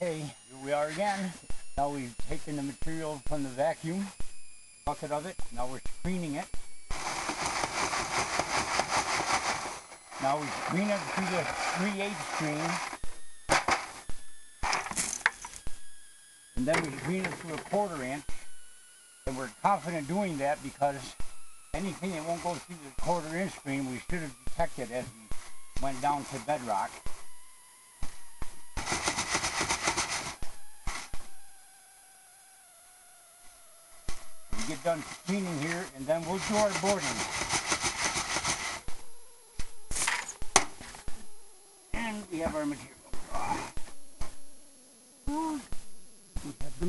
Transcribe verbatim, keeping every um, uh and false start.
Okay, here we are again. Now we've taken the material from the vacuum bucket of it. Now we're screening it. Now we screen it through the three eighths screen. And then we screen it through a quarter inch. And we're confident doing that because anything that won't go through the quarter inch screen, we should have detected as we went down to bedrock. We get done screening here, and then we'll do our boarding. And we have our material. We have the